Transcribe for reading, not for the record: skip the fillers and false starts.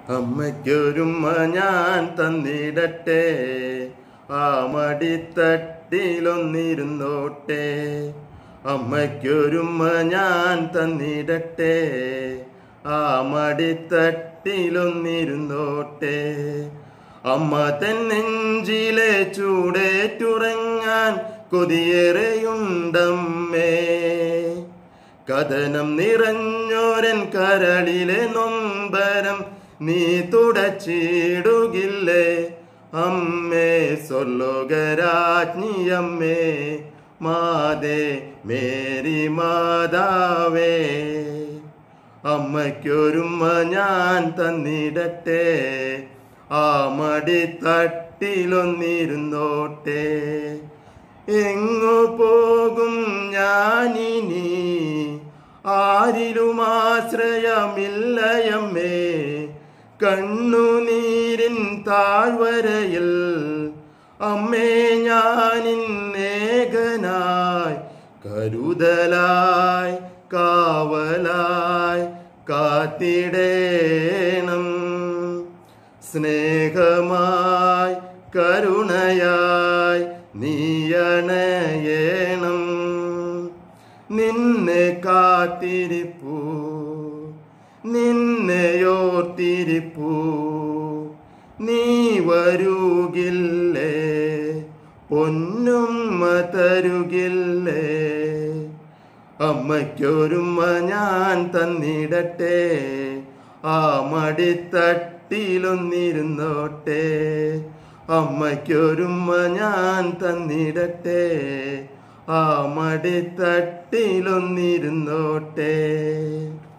അമ്മയ്ക്കൊരുമ്മ ഞാൻ തന്നിടട്ടെ, ആ മടിത്തട്ടിലൊന്നിരുന്നോട്ടെ. അമ്മയ്ക്കൊരുമ്മ ഞാൻ തന്നിടട്ടെ, ആ മടിത്തട്ടിലൊന്നിരുന്നോട്ടെ. അമ്മ തൻ നെഞ്ചിലെ ചൂടേറ്റുറങ്ങാൻ കൊതിയേറെയുണ്ടമ്മേ. കഥനം നിറഞ്ഞോരൻ കരളിലെ നൊമ്പരം നീ തുടച്ചിടുകില്ലേ അമ്മേ. സ്വർലോകരാജ്ഞിയമ്മേ, മാതേ മേരി മാതാവേ. അമ്മയ്ക്കൊരുമ്മ ഞാൻ തന്നിടട്ടെ, ആ മടിത്തട്ടിലൊന്നിരുന്നോട്ടെ. എങ്ങു പോകും ഞാനിനി, ആരിലും ആശ്രയമില്ലയമ്മേ. കണ്ണുനീരിൻ താഴ്വരയിൽ അമ്മേ ഞാനിന്നേകനായി, കരുതലായി കാവലായി കാത്തിടേണം. സ്നേഹമായി കരുണയായി നീയണയേണം. നിന്നെ കാത്തിരിപ്പൂ, നിന്നെയോർത്തിരിപ്പൂ, നീ വരുകില്ലേ, പൊന്നുമ്മ തരുകില്ലേ. അമ്മയ്ക്കൊരുമ്മ ഞാൻ തന്നിടട്ടെ, ആ മടിത്തട്ടിലൊന്നിരുന്നോട്ടെ. അമ്മയ്ക്കൊരുമ്മ ഞാൻ തന്നിടട്ടെ, ആ മടിത്തട്ടിലൊന്നിരുന്നോട്ടെ.